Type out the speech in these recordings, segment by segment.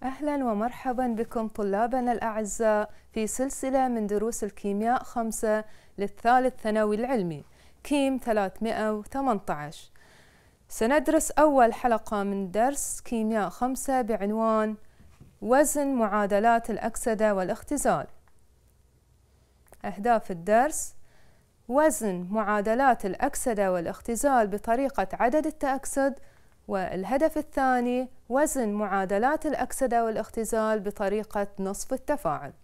أهلا ومرحبا بكم طلابنا الأعزاء في سلسلة من دروس الكيمياء 5 للثالث ثانوي العلمي كيم 318. سندرس أول حلقة من درس كيمياء 5 بعنوان وزن معادلات الأكسدة والاختزال. أهداف الدرس: وزن معادلات الأكسدة والاختزال بطريقة عدد التأكسد، والهدف الثاني وزن معادلات الأكسدة والاختزال بطريقة نصف التفاعل.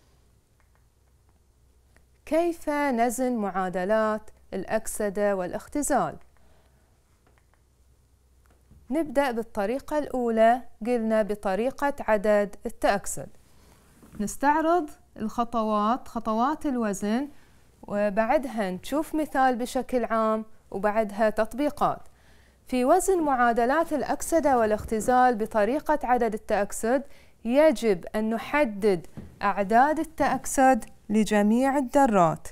كيف نزن معادلات الأكسدة والاختزال؟ نبدأ بالطريقة الأولى، قلنا بطريقة عدد التأكسد. نستعرض خطوات الوزن، وبعدها نشوف مثال بشكل عام، وبعدها تطبيقات. في وزن معادلات الأكسدة والاختزال بطريقة عدد التأكسد يجب أن نحدد أعداد التأكسد لجميع الذرات.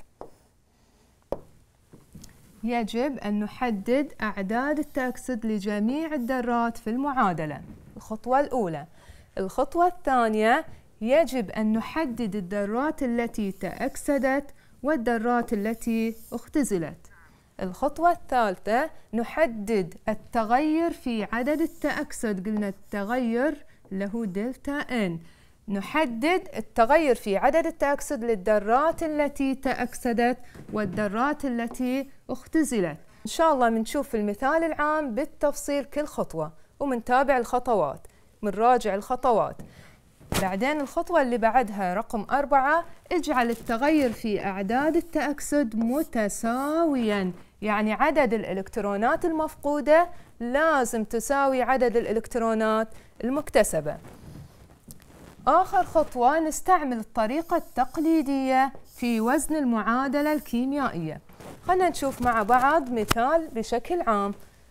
يجب أن نحدد أعداد التأكسد لجميع الذرات في المعادلة، الخطوة الأولى. الخطوة الثانية: يجب أن نحدد الذرات التي تأكسدت والذرات التي اختزلت. الخطوة الثالثة: نحدد التغير في عدد التأكسد، قلنا التغير له دلتا N. نحدد التغير في عدد التأكسد للذرات التي تأكسدت والذرات التي اختزلت. إن شاء الله بنشوف في المثال العام بالتفصيل كل خطوة، ومنتابع الخطوات، منراجع الخطوات. بعدين الخطوة اللي بعدها رقم 4: اجعل التغير في أعداد التأكسد متساوياً، يعني عدد الإلكترونات المفقودة لازم تساوي عدد الإلكترونات المكتسبة. آخر خطوة نستعمل الطريقة التقليدية في وزن المعادلة الكيميائية. خلينا نشوف مع بعض مثال بشكل عام.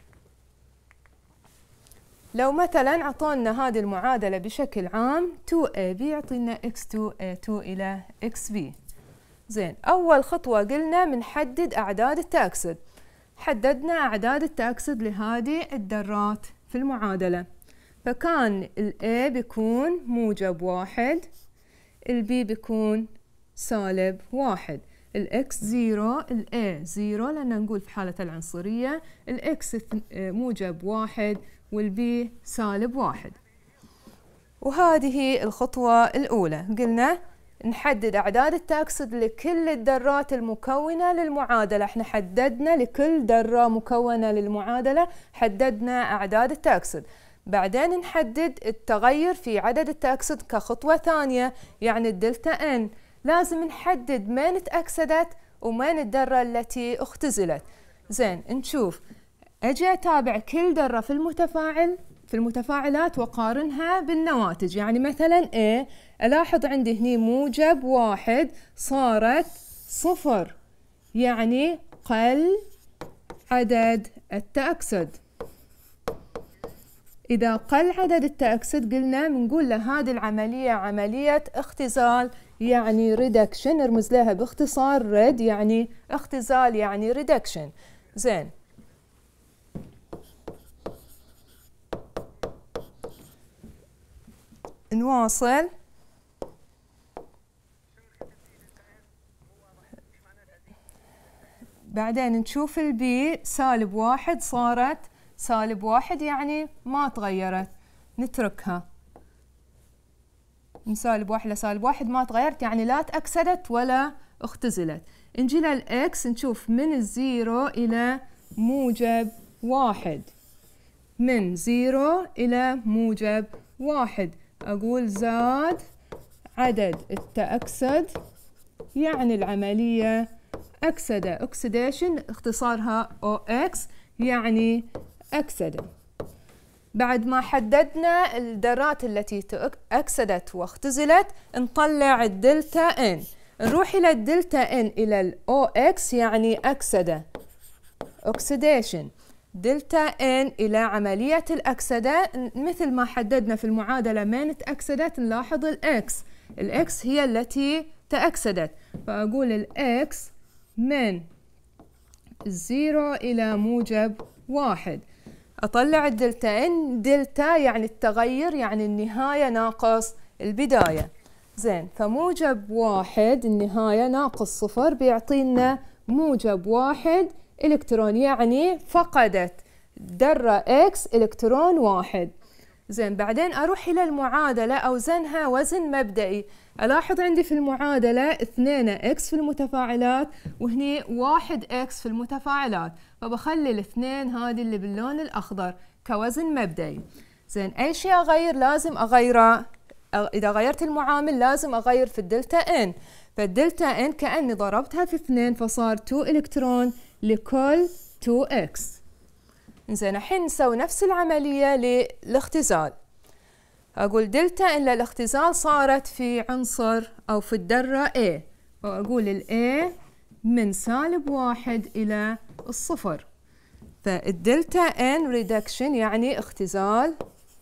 لو مثلا أعطونا هذه المعادلة بشكل عام 2AB يعطينا x2 A2 إلى xB. زين، أول خطوة قلنا بنحدد أعداد التأكسد. حددنا أعداد التأكسد لهذه الذرات في المعادلة، فكان A بيكون -1، B بيكون -1، X 0، A 0 لأن نقول في حالة العنصرية، X -1 والبي -1. وهذه الخطوة الأولى. قلنا نحدد أعداد التأكسد لكل الذرات المكونة للمعادلة. احنا حددنا لكل ذرة مكونة للمعادلة حددنا أعداد التأكسد. بعدين نحدد التغير في عدد التأكسد كخطوة ثانية، يعني الدلتا N. لازم نحدد من تأكسدت ومن الذرة التي اختزلت. زين، نشوف، أجي أتابع كل ذرة في المتفاعلات وقارنها بالنواتج. يعني مثلا A ألاحظ عندي هني -1 صارت 0، يعني قل عدد التأكسد. إذا قل عدد التأكسد قلنا بنقول لهذه العملية عملية اختزال، يعني reduction، نرمز لها باختصار red، يعني اختزال يعني reduction. زين، نواصل. بعدين نشوف البي -1 صارت -1، يعني ما تغيرت، نتركها من -1 ل -1 ما تغيرت، يعني لا تأكسدت ولا اختزلت. نجي للإكس نشوف من 0 إلى -1، من 0 إلى -1 أقول زاد عدد التأكسد، يعني العملية أكسدة، أكسيديشن اختصارها OX، يعني أكسدة. بعد ما حددنا الذرات التي أكسدت واختزلت نطلع الدلتا N. نروح إلى الدلتا N إلى ال OX، يعني أكسدة، أكسيديشن. دلتا N إلى عملية الأكسدة، مثل ما حددنا في المعادلة من تأكسدت نلاحظ الإكس هي التي تأكسدت، فأقول الإكس من 0 إلى -1. أطلع الدلتا إن. دلتا يعني التغير، يعني النهاية ناقص البداية. زين، فموجب 1 النهاية ناقص 0 بيعطينا موجب 1 إلكترون، يعني فقدت ذرة إكس إلكترون 1. زين، بعدين أروح إلى المعادلة أوزنها وزن مبدئي. ألاحظ عندي في المعادلة 2 إكس في المتفاعلات وهني 1 إكس في المتفاعلات، فبخلي الاثنين هذه اللي باللون الأخضر كوزن مبدئي. زين، أي شيء أغير لازم أغيره، إذا غيرت المعامل لازم أغير في الدلتا إن. فالدلتا إن كأني ضربتها في 2 فصار 2 إلكترون لكل 2 إكس. زين، الحين نسوي نفس العملية للاختزال. أقول دلتا إن للاختزال صارت في عنصر أو في الذرة A، وأقول ال A من -1 إلى 0. فالدلتا إن ريدكشن يعني اختزال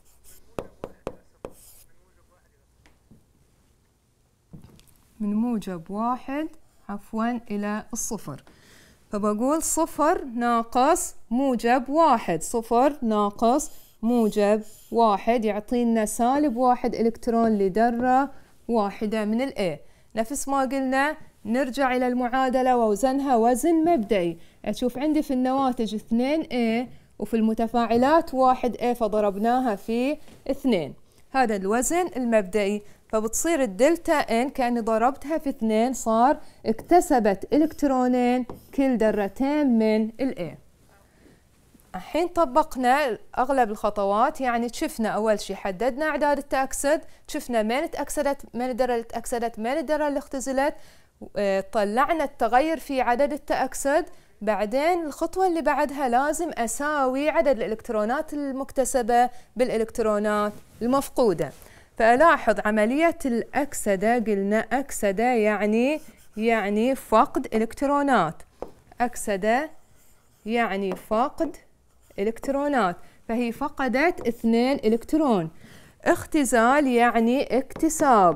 من موجب 1 إلى 0. فبقول 0 ناقص موجب 1، 0 ناقص موجب 1 يعطينا -1 إلكترون لذرة واحدة من ال A. نفس ما قلنا نرجع إلى المعادلة ووزنها وزن مبدئي. أشوف عندي في النواتج 2A وفي المتفاعلات 1A فضربناها في 2. هذا الوزن المبدئي. فبتصير الدلتا إن كأني ضربتها في 2 صار اكتسبت إلكترونين كل ذرتين من ال A. الحين طبقنا أغلب الخطوات، يعني شفنا أول شيء حددنا أعداد التأكسد، شفنا من تأكسدت، من الذرة اللي تأكسدت، من الذرة اللي اختزلت، طلعنا التغير في عدد التأكسد. بعدين الخطوة اللي بعدها لازم أساوي عدد الإلكترونات المكتسبة بالإلكترونات المفقودة. فألاحظ عملية الأكسدة، قلنا أكسدة يعني فقد إلكترونات، أكسدة يعني فقد إلكترونات، فهي فقدت 2 إلكترون. اختزال يعني اكتساب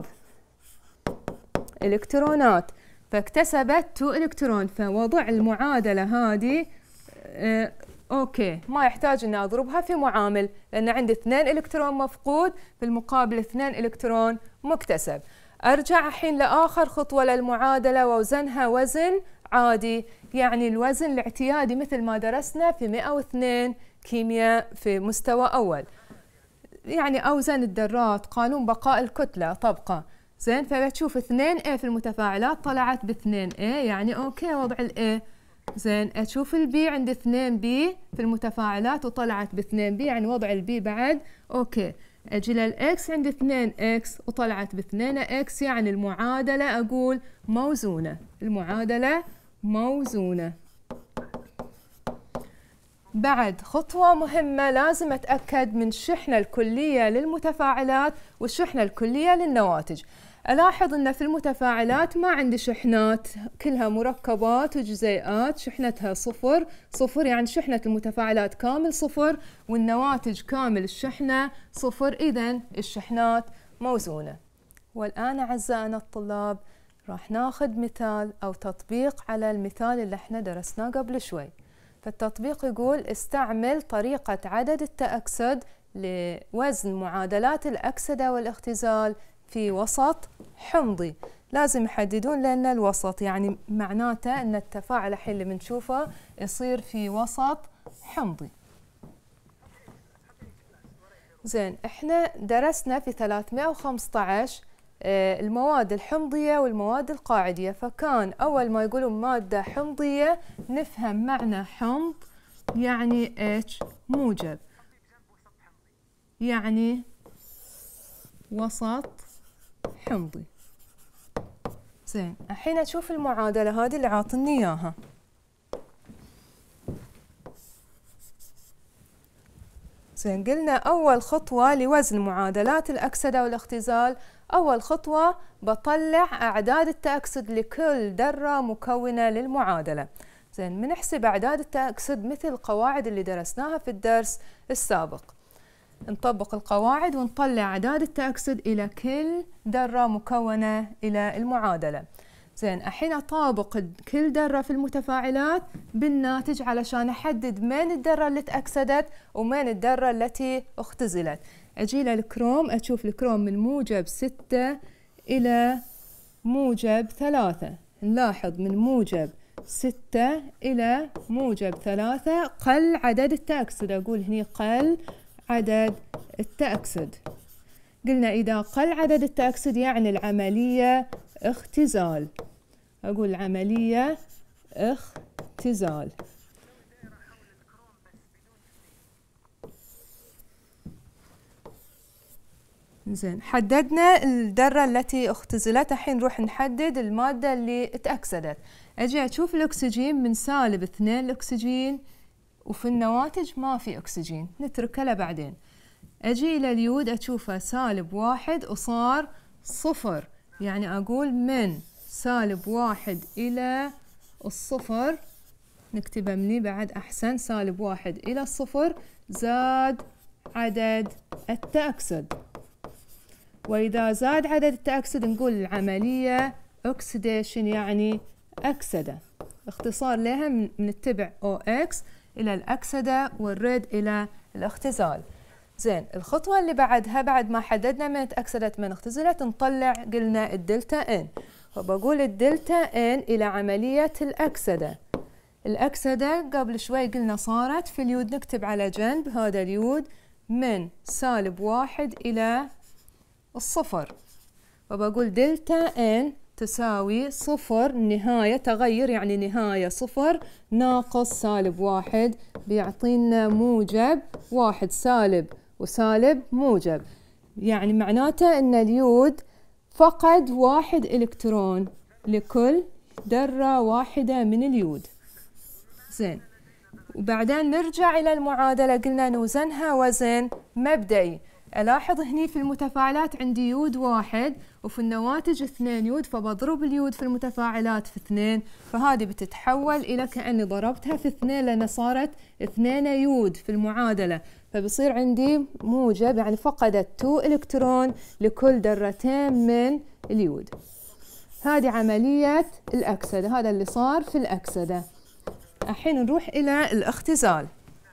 إلكترونات، فاكتسبت 2 إلكترون. فوضع المعادلة هذه أوكي، ما يحتاج أن أضربها في معامل، لأن عندي 2 إلكترون مفقود في المقابل 2 إلكترون مكتسب. أرجع الحين لآخر خطوة للمعادلة ووزنها وزن عادي، يعني الوزن الاعتيادي مثل ما درسنا في 102 كيمياء في مستوى أول، يعني أوزن الذرات، قانون بقاء الكتلة طبقة. زين، فبتشوف 2A في المتفاعلات طلعت ب2A، يعني أوكي وضع الA. زين، أشوف البي عندي 2B في المتفاعلات وطلعت ب2B، يعني وضع البي بعد أوكي. أجي للإكس عندي 2X وطلعت ب2X، يعني المعادلة أقول موزونة، المعادلة موزونة. بعد خطوة مهمة لازم أتأكد من الشحنة الكلية للمتفاعلات والشحنة الكلية للنواتج. ألاحظ أن في المتفاعلات ما عندي شحنات، كلها مركبات وجزيئات، شحنتها 0 0، يعني شحنة المتفاعلات كامل 0 والنواتج كامل الشحنة 0، إذن الشحنات موزونة. والآن أعزائنا الطلاب راح ناخذ مثال أو تطبيق على المثال اللي احنا درسناه قبل شوي. فالتطبيق يقول استعمل طريقة عدد التأكسد لوزن معادلات الأكسدة والاختزال في وسط حمضي. لازم يحددون لنا الوسط، يعني معناته أن التفاعل الحين اللي بنشوفه يصير في وسط حمضي. زين، احنا درسنا في 315 المواد الحمضية والمواد القاعدية، فكان أول ما يقولون مادة حمضية نفهم معنى حمض يعني H موجب، يعني وسط حمضي. زين، الحين أشوف المعادلة هذه اللي عاطني إياها. زين، قلنا أول خطوة لوزن معادلات الأكسدة والاختزال، أول خطوة بطلع أعداد التأكسد لكل ذرة مكونة للمعادلة. زين، بنحسب أعداد التأكسد مثل القواعد اللي درسناها في الدرس السابق. نطبق القواعد ونطلع أعداد التأكسد إلى كل ذرة مكونة إلى المعادلة. زين الحين أطابق كل ذرة في المتفاعلات بالناتج علشان أحدد من الذرة اللي تأكسدت ومن الذرة التي اختزلت. أجي للكروم، أشوف الكروم من موجب 6 إلى موجب 3. نلاحظ من موجب 6 إلى موجب 3 قل عدد التأكسد. أقول هني قل عدد التأكسد. قلنا إذا قل عدد التأكسد يعني العملية اختزال. أقول عملية اختزال. زين حددنا الذرة التي اختزلت، الحين نروح نحدد المادة اللي اتأكسدت. أجي أشوف الأكسجين من -2 الأكسجين، وفي النواتج ما في أكسجين نتركه لبعدين. أجي إلى اليود أشوفه -1 وصار 0، يعني أقول من -1 إلى 0، نكتبها مني بعد أحسن، -1 إلى 0 زاد عدد التأكسد. وإذا زاد عدد التأكسد نقول العملية أكسيديشن يعني أكسدة. اختصار لها نتبع OX إلى الأكسدة والرد إلى الاختزال. زين الخطوة اللي بعدها بعد ما حددنا من تأكسدت من اختزلت نطلع قلنا الدلتا N، وبقول الدلتا N إلى عملية الأكسدة. الأكسدة قبل شوي قلنا صارت في اليود، نكتب على جنب هذا اليود من -1 إلى 0، وبقول دلتا N تساوي 0 نهاية تغير يعني نهاية 0 ناقص -1 بيعطينا موجب 1 سالب وسالب موجب، يعني معناته ان اليود فقد 1 إلكترون لكل ذرة واحدة من اليود. زين وبعدين نرجع إلى المعادلة، قلنا نوزنها وزن مبدئي. ألاحظ هني في المتفاعلات عندي يود 1 وفي النواتج 2 يود، فبضرب اليود في المتفاعلات في 2، فهذه بتتحول إلى كأني ضربتها في 2 لأن صارت 2 يود في المعادلة، فبصير عندي موجب يعني فقدت 2 إلكترون لكل ذرتين من اليود. هذه عملية الأكسدة، هذا اللي صار في الأكسدة. الحين نروح إلى الاختزال.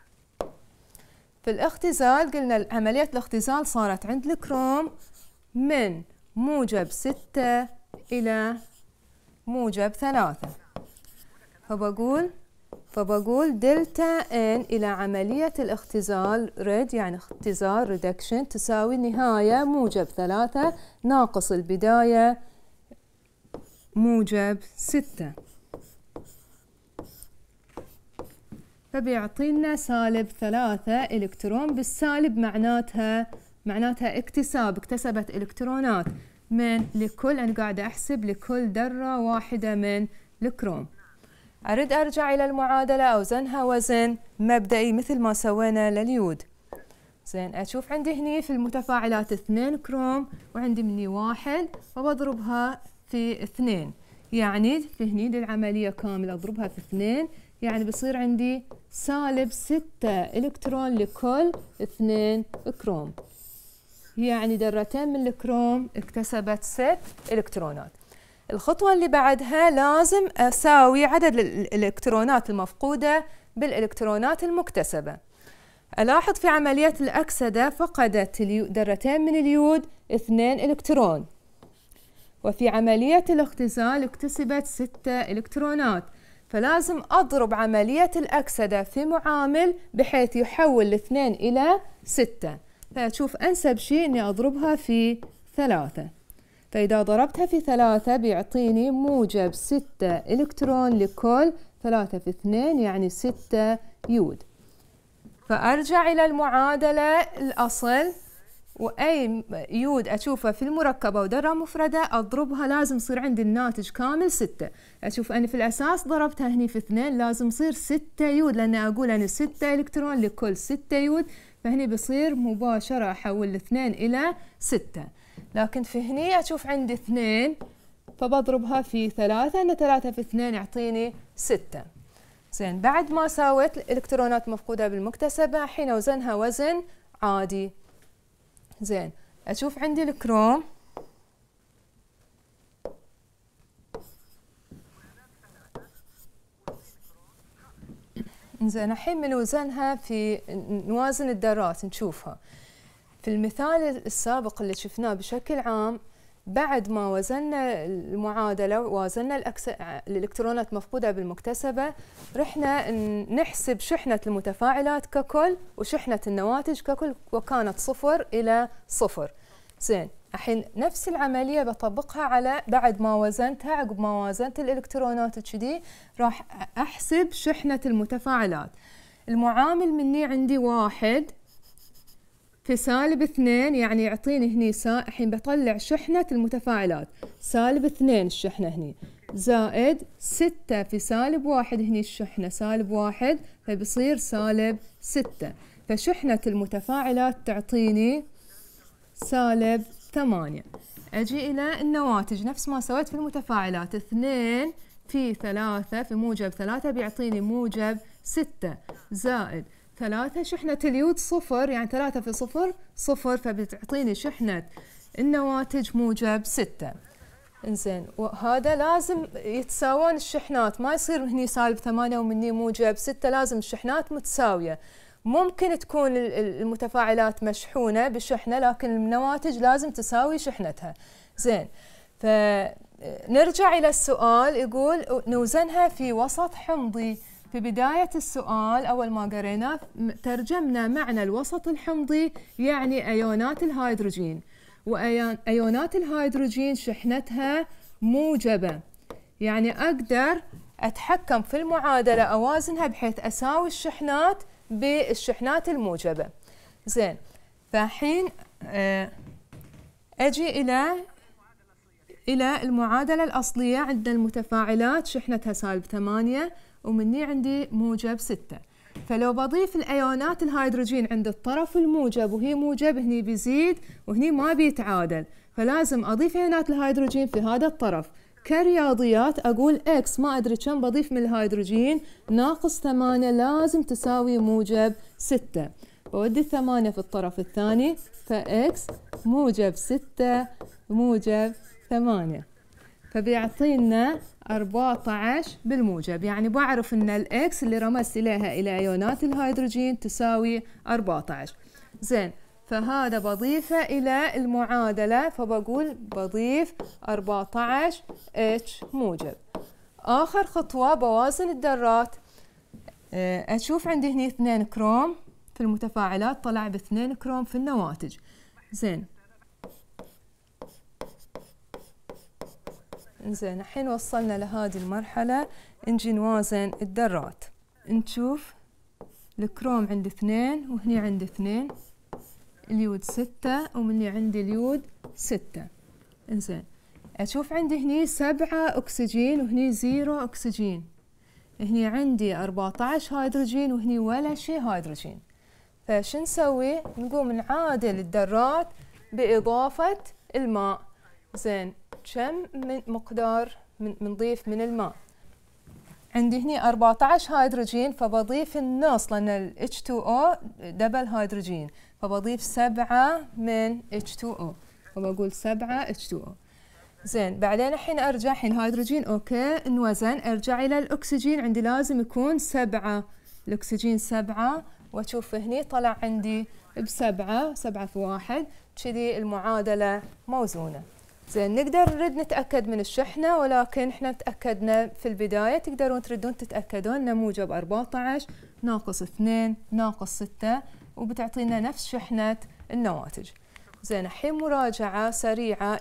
في الاختزال قلنا عملية الاختزال صارت عند الكروم من موجب 6 إلى موجب 3، فبقول دلتا N إلى عملية الاختزال ريد يعني اختزال ريدكشن تساوي نهاية موجب 3 ناقص البداية موجب 6، فبيعطينا -3 إلكترون. بالسالب معناتها اكتسبت إلكترونات من لكل، أنا قاعدة أحسب لكل ذرة واحدة من الكروم. أريد أرجع إلى المعادلة أوزنها وزن مبدئي مثل ما سوينا لليود. زين أشوف عندي هني في المتفاعلات 2 كروم وعندي مني 1 وبضربها في 2، يعني في هني للعملية كاملة أضربها في 2 يعني بصير عندي -6 إلكترون لكل 2 كروم، يعني ذرتين من الكروم اكتسبت 6 إلكترونات. الخطوة اللي بعدها لازم أساوي عدد الإلكترونات المفقودة بالإلكترونات المكتسبة. ألاحظ في عملية الأكسدة فقدت ذرتين من اليود 2 إلكترون، وفي عملية الاختزال اكتسبت 6 إلكترونات، فلازم أضرب عملية الأكسدة في معامل بحيث يحول الاثنين إلى 6، فأشوف أنسب شيء إني أضربها في 3، فإذا ضربتها في 3 بيعطيني موجب 6 إلكترون لكل 3 في 2 يعني 6 يود. فأرجع إلى المعادلة الأصل، وأي يود أشوفه في المركبة وذرة مفردة أضربها لازم يصير عندي الناتج كامل 6. أشوف أنا في الأساس ضربتها هني في 2 لازم يصير 6 يود، لأن أقول أنا 6 إلكترون لكل 6 يود، فهني بصير مباشرة أحول الاثنين إلى 6. لكن في هني أشوف عندي 2 فبضربها في 3، لأن 3 في 2 يعطيني 6. زين بعد ما ساويت الإلكترونات مفقودة بالمكتسبة حين أوزنها وزن عادي. زين أشوف عندي الكروم زين الحين بنوزنها في نوازن الذرات نشوفها. في المثال السابق اللي شفناه بشكل عام، بعد ما وزننا المعادلة ووازننا الإلكترونات مفقودة بالمكتسبة، رحنا نحسب شحنة المتفاعلات ككل وشحنة النواتج ككل، وكانت 0 إلى 0. زين الحين نفس العملية بطبقها على بعد ما وزنتها، عقب ما وازنت الإلكترونات وكذي راح أحسب شحنة المتفاعلات. المعامل مني عندي 1 في -2، يعني يعطيني هني الحين بطلع شحنة المتفاعلات -2 الشحنة هني، زائد 6 في -1 هني الشحنة -1، فبصير -6. فشحنة المتفاعلات تعطيني -8. أجي إلى النواتج نفس ما سويت في المتفاعلات، 2 في 3 في موجب 3 بيعطيني موجب 6، زائد 3 شحنة اليود 0، يعني 3 في 0 0، فبتعطيني شحنة النواتج موجب 6. انزين وهذا لازم يتساوون الشحنات، ما يصير هني -8 ومني موجب 6، لازم الشحنات متساوية. ممكن تكون المتفاعلات مشحونة بشحنة، لكن النواتج لازم تساوي شحنتها. زين فنرجع إلى السؤال، يقول نوزنها في وسط حمضي. في بداية السؤال أول ما قريناه ترجمنا معنى الوسط الحمضي، يعني أيونات الهيدروجين، وأيونات الهيدروجين شحنتها موجبة، يعني أقدر أتحكم في المعادلة أوازنها بحيث أساوي الشحنات بالشحنات الموجبة. زين فالحين أجي إلى المعادلة الأصلية. عندنا المتفاعلات شحنتها -8 ومني عندي موجب 6، فلو بضيف الأيونات الهيدروجين عند الطرف الموجب وهي موجب، هني بيزيد وهني ما بيتعادل، فلازم أضيف أيونات الهيدروجين في هذا الطرف. كرياضيات أقول إكس ما أدري كم بضيف من الهيدروجين -8 لازم تساوي موجب 6، بودي 8 في الطرف الثاني، فإكس موجب 6 موجب 8، فبيعطينا 14 بالموجب. يعني بعرف ان الاكس اللي رمزت اليها الى ايونات الهيدروجين تساوي 14. زين فهذا بضيفه الى المعادلة، فبقول بضيف 14 اتش موجب. اخر خطوة بوازن الذرات. اشوف عندي هني 2 كروم في المتفاعلات، طلع ب2 كروم في النواتج. زين زين الحين وصلنا لهذه المرحلة، نجي نوازن الذرات. نشوف الكروم عندي 2 وهني عندي 2، اليود 6 ومني عندي اليود 6. انزين اشوف عندي هني 7 اكسجين وهني 0 اكسجين، هني عندي 14 هيدروجين وهني ولا شيء هيدروجين. فشو نسوي؟ نقوم نعادل الذرات بإضافة الماء. زين كم من مقدار بنضيف من الماء؟ عندي هني 14 هيدروجين، فبضيف النص لأن ال H2O دبل هيدروجين، فبضيف 7 من H2O، فبقول 7 H2O. زين بعدين الحين أرجع، الحين الهيدروجين أوكي انوزن، أرجع إلى الأكسجين، عندي لازم يكون 7، الأكسجين 7، وأشوف هني طلع عندي ب7، 7 في 1، كذي المعادلة موزونة. زين نقدر نرد نتأكد من الشحنة، ولكن احنا تأكدنا في البداية، تقدرون تردون تتأكدون ان موجب 14 ناقص 2 ناقص 6، وبتعطينا نفس شحنة النواتج. زين الحين مراجعة سريعة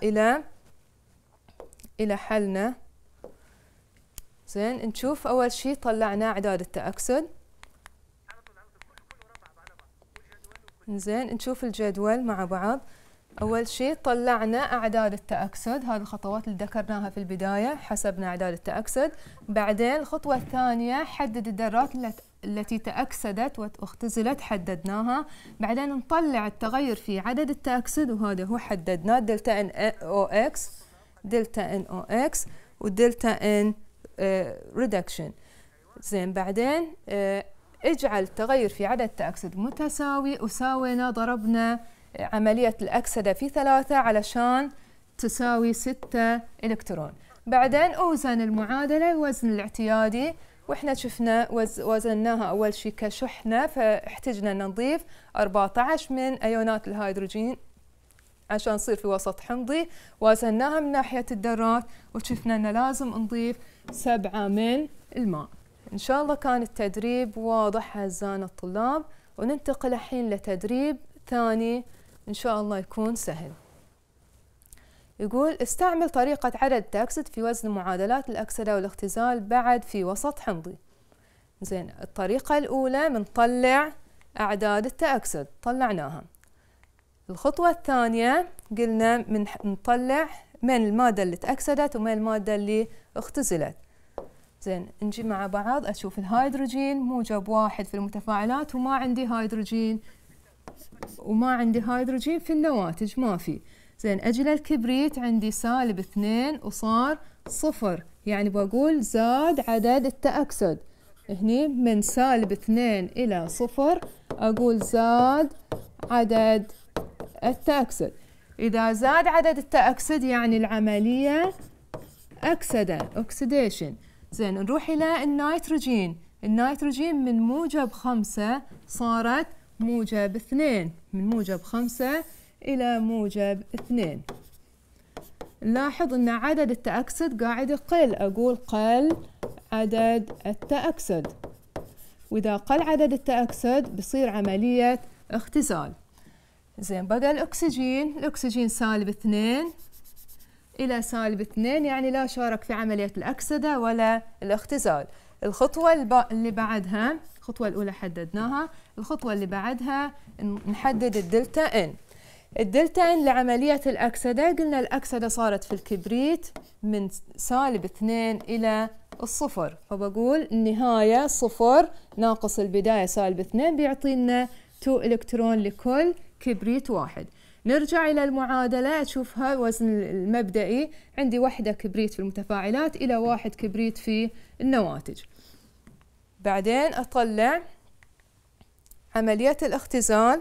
إلى حلنا. زين نشوف أول شيء طلعنا أعداد التأكسد. زين نشوف الجدول مع بعض. أول شيء طلعنا أعداد التأكسد، هذه الخطوات اللي ذكرناها في البداية، حسبنا أعداد التأكسد. بعدين الخطوة الثانية حدد الذرات التي تأكسدت واختزلت، حددناها. بعدين نطلع التغير في عدد التأكسد، وهذا هو حددناه، دلتا NOx دلتا NOx ودلتا N reduction. زين بعدين اجعل التغير في عدد التأكسد متساوي، وساوينا ضربنا عملية الأكسدة في 3 علشان تساوي 6 إلكترون. بعدين أوزن المعادلة الوزن الاعتيادي واحنا شفنا وزناها اول شيء كشحنه، فاحتجنا ان نضيف 14 من ايونات الهيدروجين عشان تصير في وسط حمضي. وزناها من ناحيه الذرات وشفنا ان لازم نضيف 7 من الماء. ان شاء الله كان التدريب واضح اعزائنا الطلاب، وننتقل الحين لتدريب ثاني ان شاء الله يكون سهل. يقول استعمل طريقة عدد التأكسد في وزن معادلات الأكسدة والاختزال بعد في وسط حمضي. زين، الطريقة الأولى بنطلع أعداد التأكسد، طلعناها. الخطوة الثانية قلنا نطلع من المادة اللي تأكسدت ومن المادة اللي اختزلت. زين، نجي مع بعض أشوف الهيدروجين موجب 1 في المتفاعلات وما عندي هيدروجين في النواتج، ما في. زين، أجي للكبريت عندي -2 وصار 0، يعني بقول زاد عدد التأكسد. هني من -2 إلى 0 أقول زاد عدد التأكسد. إذا زاد عدد التأكسد يعني العملية أكسدة، أكسيديشن. زين، نروح إلى النيتروجين. النيتروجين من موجب 5 صارت موجب 2، من موجب 5 إلى موجب 2. نلاحظ أن عدد التأكسد قاعد يقل، أقول قل عدد التأكسد. وإذا قل عدد التأكسد بصير عملية اختزال. زين، بقى الأكسجين -2 إلى -2، يعني لا شارك في عملية الأكسدة ولا الاختزال. الخطوة اللي بعدها، الخطوة الأولى حددناها، الخطوة اللي بعدها نحدد الدلتا إن. الدلتا إن لعملية الأكسدة، قلنا الأكسدة صارت في الكبريت من -2 إلى 0، فبقول النهاية 0 ناقص البداية -2 بيعطينا 2 إلكترون لكل كبريت واحد. نرجع إلى المعادلة أشوفها وزن المبدئي، عندي 1 كبريت في المتفاعلات إلى 1 كبريت في النواتج. بعدين أطلع عملية الاختزال.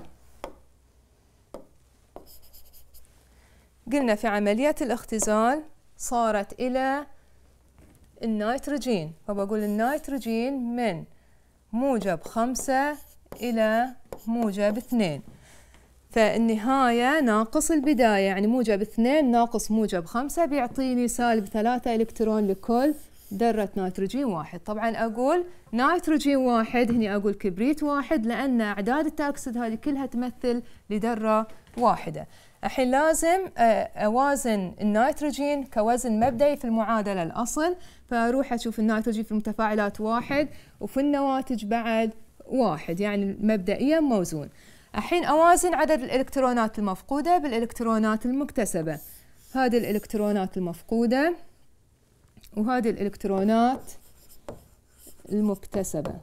قلنا في عملية الاختزال صارت إلى النيتروجين، فبقول النيتروجين من موجب 5 إلى موجب 2، فالنهاية ناقص البداية، يعني موجب 2 ناقص موجب 5 بيعطيني -3 إلكترون لكل ذرة نيتروجين واحد. طبعا أقول نيتروجين واحد، هني أقول كبريت واحد، لأن أعداد التأكسد هذه كلها تمثل لذرة واحدة. الحين لازم أوازن النيتروجين كوزن مبدئي في المعادلة الأصل، فأروح أشوف النيتروجين في المتفاعلات 1 وفي النواتج بعد 1، يعني مبدئيا موزون. الحين أوازن عدد الإلكترونات المفقودة بالإلكترونات المكتسبة. هذه الإلكترونات المفقودة وهذه الإلكترونات المكتسبة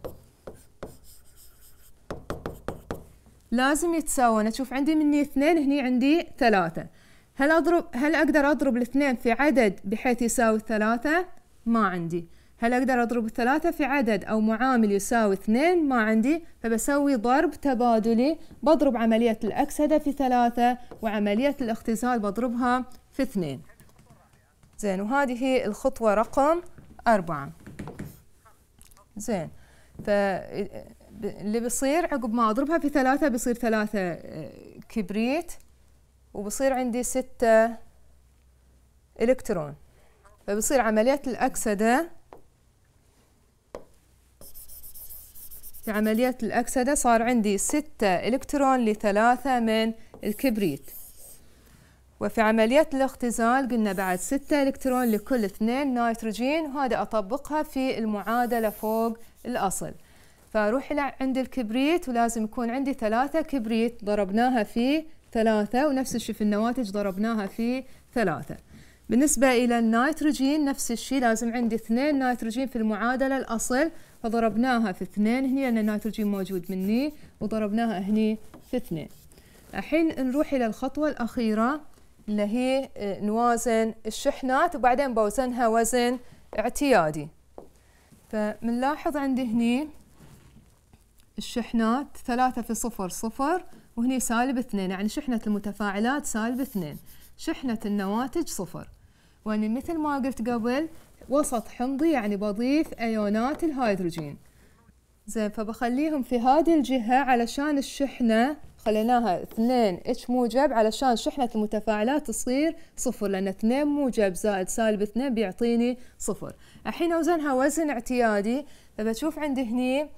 لازم يتساوون. أشوف عندي مني 2، هني عندي 3. هل أقدر أضرب الاثنين في عدد بحيث يساوي 3؟ ما عندي. هل أقدر أضرب 3 في عدد أو معامل يساوي 2؟ ما عندي. فبسوي ضرب تبادلي، بضرب عملية الأكسدة في 3 وعملية الاختزال بضربها في 2. زين، وهذه الخطوة رقم 4. زين، اللي بيصير عقب ما أضربها في 3 بيصير 3 كبريت وبصير عندي 6 إلكترون، فبصير عملية الأكسدة، في عملية الأكسدة صار عندي 6 إلكترون ل3 من الكبريت. وفي عملية الاختزال قلنا بعد 6 إلكترون لكل 2 نيتروجين، وهذا أطبقها في المعادلة فوق الأصل. فأروح إلى عند الكبريت ولازم يكون عندي 3 كبريت ضربناها في 3، ونفس الشيء في النواتج ضربناها في 3. بالنسبة إلى النيتروجين نفس الشيء، لازم عندي 2 نيتروجين في المعادلة الأصل، فضربناها في 2 هني لأن النيتروجين موجود مني، وضربناها هني في 2. الحين نروح إلى الخطوة الأخيرة اللي هي نوازن الشحنات، وبعدين بوزنها وزن اعتيادي. فمنلاحظ عندي هني الشحنات 3 في 0 0، وهني -2، يعني شحنة المتفاعلات -2، شحنة النواتج 0. وأنا مثل ما قلت قبل وسط حمضي يعني بضيف أيونات الهيدروجين. زين، فبخليهم في هذه الجهة علشان الشحنة خليناها 2H موجب علشان شحنة المتفاعلات تصير صفر، لأن 2 موجب زائد سالب 2 بيعطيني صفر. الحين أوزنها وزن اعتيادي، فبشوف عندي هني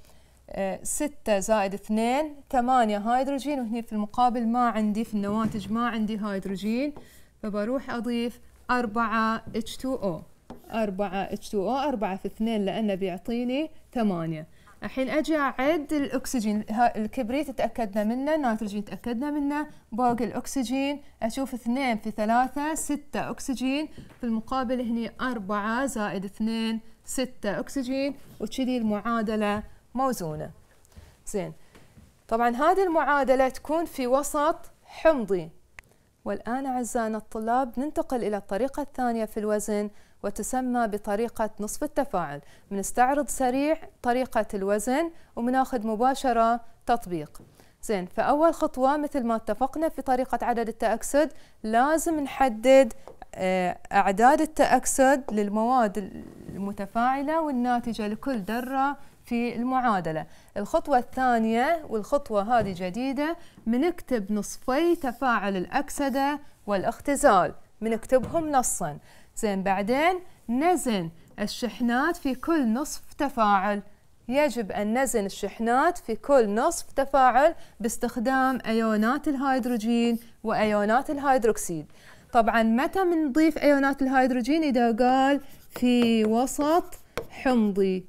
6 زائد 2 8 هيدروجين، وهني في المقابل ما عندي في النواتج ما عندي هيدروجين، فبروح أضيف 4 H2O. 4 H2O 4 في 2 لأنه بيعطيني 8. الحين أجي أعد الأكسجين، الكبريت تأكدنا منه، النيتروجين تأكدنا منه، باقي الأكسجين أشوف 2 في 3 6 أكسجين، في المقابل هني 4 زائد 2 6 أكسجين، وكذي المعادلة موزونة. زين، طبعا هذه المعادلة تكون في وسط حمضي. والآن أعزائنا الطلاب ننتقل إلى الطريقة الثانية في الوزن، وتسمى بطريقة نصف التفاعل. بنستعرض سريع طريقة الوزن وبناخذ مباشرة تطبيق. زين، فأول خطوة مثل ما اتفقنا في طريقة عدد التأكسد لازم نحدد أعداد التأكسد للمواد المتفاعلة والناتجة لكل ذرة في المعادلة. الخطوة الثانية والخطوة هذه جديدة، بنكتب نصفي تفاعل الأكسدة والاختزال، بنكتبهم نصا. زين، بعدين نزن الشحنات في كل نصف تفاعل. يجب أن نزن الشحنات في كل نصف تفاعل باستخدام أيونات الهيدروجين وأيونات الهيدروكسيد. طبعا متى بنضيف أيونات الهيدروجين؟ إذا قال في وسط حمضي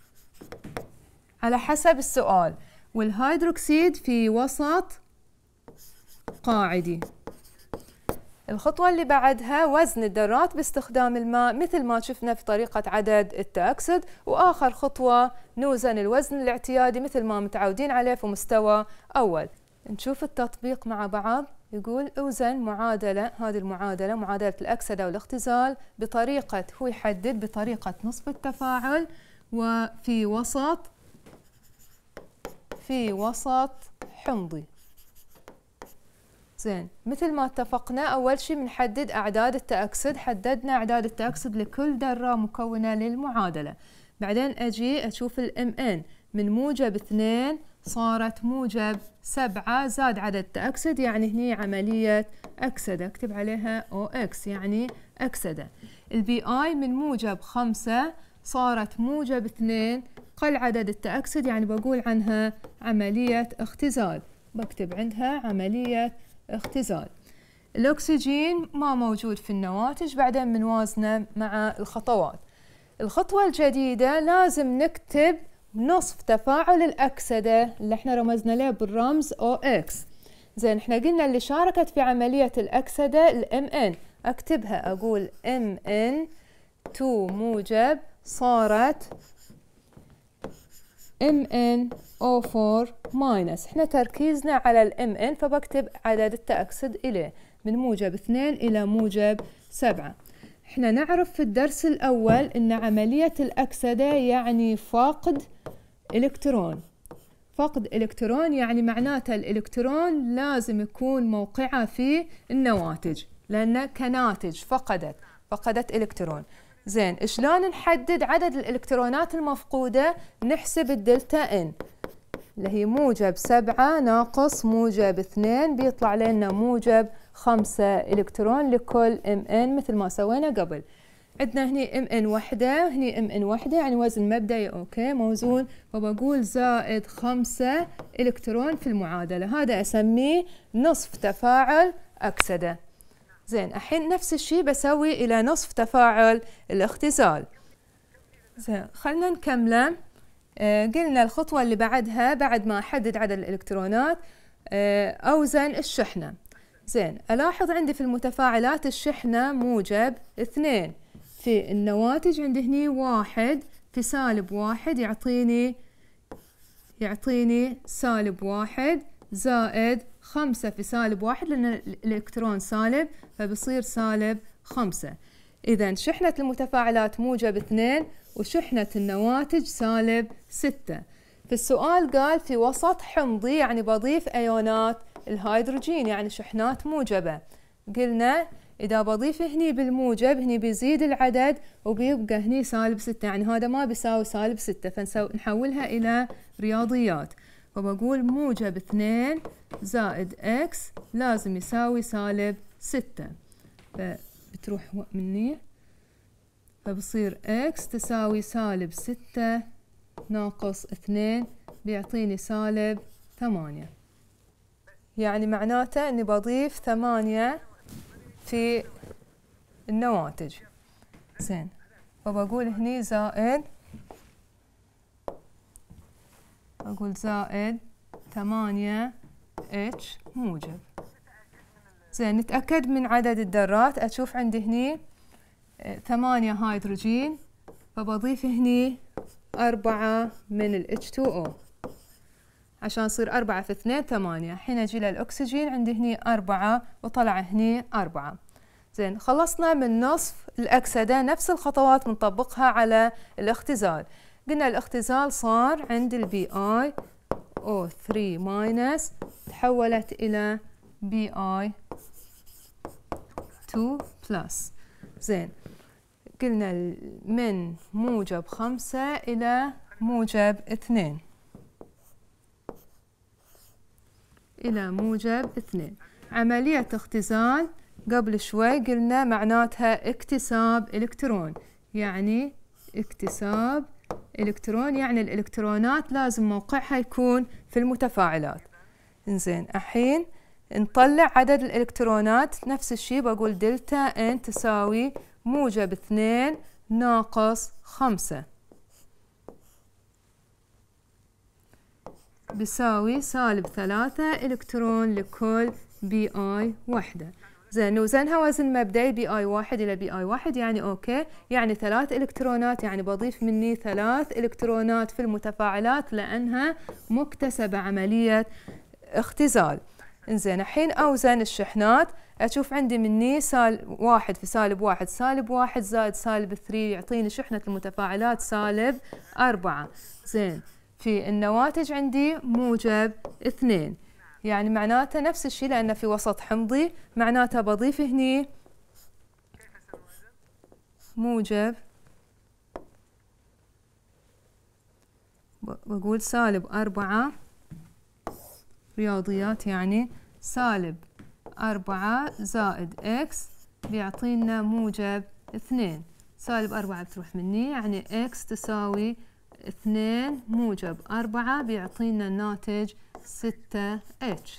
على حسب السؤال، والهيدروكسيد في وسط قاعدي. الخطوة اللي بعدها وزن الذرات باستخدام الماء مثل ما شفنا في طريقة عدد التأكسد. وآخر خطوة نوزن الوزن الاعتيادي مثل ما متعودين عليه في مستوى أول. نشوف التطبيق مع بعض. يقول اوزن معادلة، هذه المعادلة معادلة الأكسدة والاختزال بطريقة، هو يحدد بطريقة نصف التفاعل وفي وسط حمضي. زين، مثل ما اتفقنا أول شيء بنحدد أعداد التأكسد. حددنا أعداد التأكسد لكل ذرة مكونة للمعادلة. بعدين أجي أشوف الMN من موجب 2 صارت موجب 7 زاد عدد التأكسد، يعني هني عملية أكسدة، أكتب عليها OX يعني أكسدة. الBI من موجب 5 صارت موجب 2 قل عدد التأكسد، يعني بقول عنها عملية اختزال، بكتب عندها عملية اختزال. الأكسجين ما موجود في النواتج، بعدين بنوازنه مع الخطوات. الخطوة الجديدة لازم نكتب نصف تفاعل الأكسدة اللي احنا رمزنا له بالرمز OX. زين، احنا قلنا اللي شاركت في عملية الأكسدة الMN، أكتبها أقول MN 2 موجب صارت MnO4 ماينس. احنا تركيزنا على الMN فبكتب عدد التأكسد إليه من موجب 2 إلى موجب 7. احنا نعرف في الدرس الأول إن عملية الأكسدة يعني فاقد إلكترون. فقد إلكترون يعني معناته الإلكترون لازم يكون موقعه في النواتج، لأنه كناتج فقدت إلكترون. زين، شلون نحدد عدد الإلكترونات المفقودة؟ نحسب الدلتا N اللي هي موجب 7 ناقص موجب 2 بيطلع لنا موجب 5 إلكترون لكل MN مثل ما سوينا قبل. عندنا هني MN وحدة هني MN وحدة، يعني وزن مبدئي أوكي موزون، وبقول زائد 5 إلكترون في المعادلة. هذا أسميه نصف تفاعل أكسدة. زين، الحين نفس الشيء بسوي إلى نصف تفاعل الاختزال. زين، خلنا نكمله. قلنا الخطوة اللي بعدها بعد ما أحدد عدد الإلكترونات أوزن الشحنة. زين، ألاحظ عندي في المتفاعلات الشحنة موجب 2، في النواتج عندي هني 1 في سالب 1 يعطيني سالب 1 زائد 5 في سالب 1 لأن الإلكترون سالب فبصير سالب 5. إذا شحنة المتفاعلات موجب 2 وشحنة النواتج سالب 6. في السؤال قال في وسط حمضي، يعني بضيف أيونات الهيدروجين يعني شحنات موجبة. قلنا إذا بضيف هني بالموجب هني بيزيد العدد وبيبقى هني -6، يعني هذا ما بيساوي -6، فنحولها إلى رياضيات، فبقول موجب 2 زائد إكس لازم يساوي -6، فبتروح مني، فبصير إكس تساوي -6 ناقص 2 بيعطيني -8، يعني معناته اني بضيف 8 في النواتج. زين، فبقول هني زائد، أقول زائد 8 اتش موجب. زين، نتأكد من عدد الذرات، أشوف عندي هني 8 هيدروجين، فبضيف هني 4 من ال H2O عشان يصير 4 في 2 8. حين أجي للأكسجين عندي هني 4 وطلع هني 4. زين، خلصنا من نصف الأكسدة، نفس الخطوات بنطبقها على الاختزال. قلنا الاختزال صار عند البي اي O3 ماينس تحولت إلى بي اي 2 بلس. زين، قلنا من موجب 5 إلى موجب 2 إلى موجب 2. عملية اختزال قبل شوي قلنا معناتها اكتساب إلكترون، يعني اكتساب إلكترون، يعني الإلكترونات لازم موقعها يكون في المتفاعلات. إنزين، الحين نطلع عدد الإلكترونات، نفس الشيء بقول دلتا ان تساوي موجب 2 ناقص 5 بيساوي -3 إلكترون لكل بي اي وحدة. زين، نوزنها وزن مبدئي بي اي 1 إلى بي اي 1، يعني اوكي، يعني 3 إلكترونات، يعني بضيف مني 3 إلكترونات في المتفاعلات لأنها مكتسبة عملية اختزال. انزين، الحين أوزن الشحنات، أشوف عندي مني 1 في -1 -1 زائد -3 يعطيني شحنة المتفاعلات -4. زين، في النواتج عندي موجب 2، يعني معناته نفس الشيء لأنه في وسط حمضي، معناته بضيف هني موجب، بقول -4 رياضيات، يعني -4 زائد إكس بيعطينا موجب 2. -4 بتروح مني، يعني إكس تساوي 2 موجب 4 بيعطينا الناتج 6 اتش.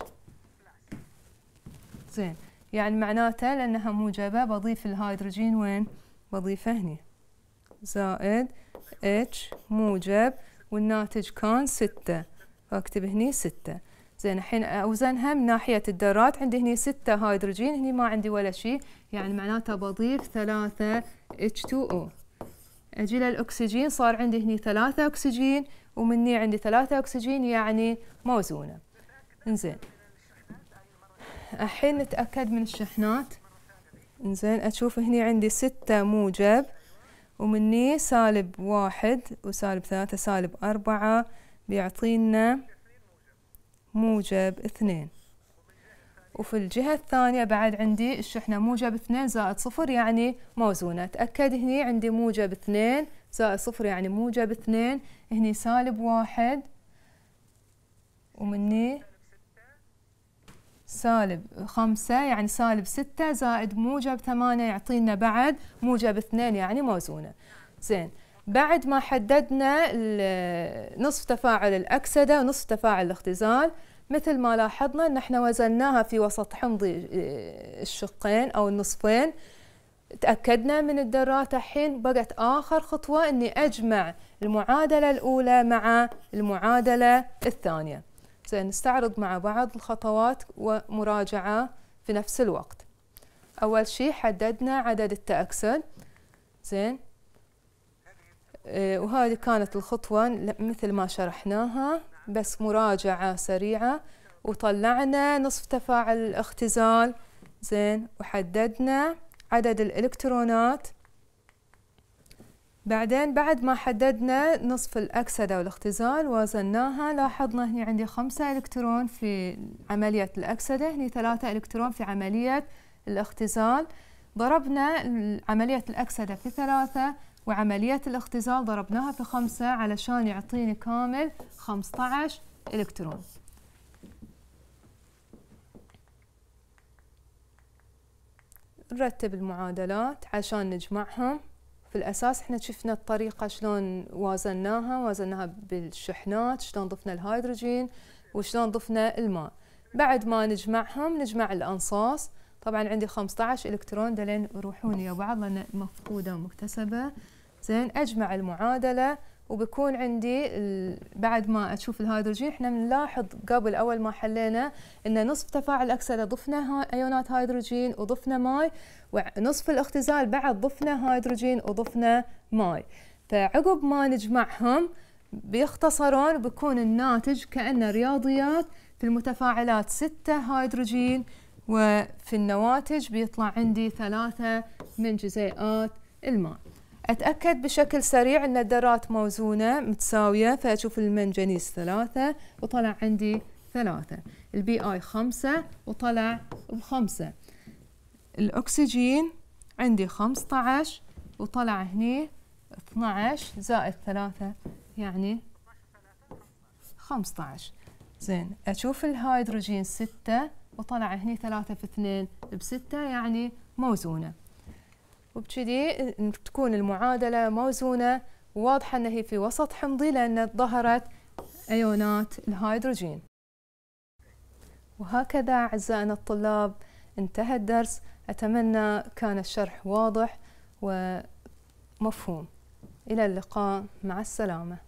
زين، يعني معناته لأنها موجبة بضيف الهيدروجين وين؟ بضيفه هني، زائد اتش موجب، والناتج كان 6، فاكتب هني 6. زين، الحين أوزنها من ناحية الذرات، عندي هني 6 هيدروجين، هني ما عندي ولا شيء، يعني معناته بضيف 3 H2O. أجي للأكسجين، صار عندي هني 3 أكسجين، ومني عندي 3 أكسجين، يعني موزونة. إنزين، الحين نتأكد من الشحنات. إنزين، أشوف هني عندي 6 موجب، ومني -1 و-3 -4 بيعطينا موجب 2. وفي الجهة الثانية بعد عندي الشحنة موجب 2 زائد 0، يعني موزونة. تأكد هني عندي موجب 2 زائد 0، يعني موجب 2، هني -1 ومني -5، يعني -6 زائد موجب 8 يعطينا بعد موجب 2، يعني موزونة. زين، بعد ما حددنا نصف تفاعل الأكسدة ونصف تفاعل الاختزال، مثل ما لاحظنا ان احنا وزناها في وسط حمضي الشقين او النصفين، تأكدنا من الذرات. الحين بقت آخر خطوة اني اجمع المعادلة الأولى مع المعادلة الثانية. زين، نستعرض مع بعض الخطوات ومراجعة في نفس الوقت. أول شيء حددنا عدد التأكسد. زين، وهذه كانت الخطوة مثل ما شرحناها، بس مراجعة سريعة. وطلعنا نصف تفاعل الاختزال. زين، وحددنا عدد الإلكترونات. بعدين بعد ما حددنا نصف الأكسدة والاختزال وزناها، لاحظنا هنا عندي 5 إلكترون في عملية الأكسدة، هنا 3 إلكترون في عملية الاختزال ضربنا عملية الأكسدة في 3 وعملية الاختزال ضربناها في 5 علشان يعطيني كامل 15 إلكترون. نرتب المعادلات عشان نجمعهم. في الأساس احنا شفنا الطريقة شلون وازناها بالشحنات، شلون ضفنا الهيدروجين وشلون ضفنا الماء. بعد ما نجمعهم نجمع الأنصاص. طبعا عندي 15 إلكترون دلين يروحون ويا بعض لأن مفقودة ومكتسبة. زين، أجمع المعادلة وبكون عندي بعد ما أشوف الهيدروجين، احنا بنلاحظ قبل أول ما حلينا إن نصف تفاعل الأكسدة ضفنا أيونات هيدروجين وضفنا ماي، ونصف الاختزال بعد ضفنا هيدروجين وضفنا ماي. فعقب ما نجمعهم بيختصرون وبكون الناتج كأنه رياضيات. في المتفاعلات 6 هيدروجين، وفي النواتج بيطلع عندي 3 من جزيئات الماء. أتأكد بشكل سريع أن الذرات موزونة متساوية، فأشوف المنجنيز 3 وطلع عندي 3، البي آي 5 وطلع ب5، الأكسجين عندي 15 وطلع هني 12 زائد 3 يعني 15. زين، أشوف الهيدروجين 6 وطلع هني 3 في 2 ب6 يعني موزونة. وبكذي تكون المعادلة موزونة وواضحة أن هي في وسط حمضي لأن ظهرت أيونات الهيدروجين. وهكذا أعزائنا الطلاب انتهى الدرس. أتمنى كان الشرح واضح ومفهوم. إلى اللقاء، مع السلامة.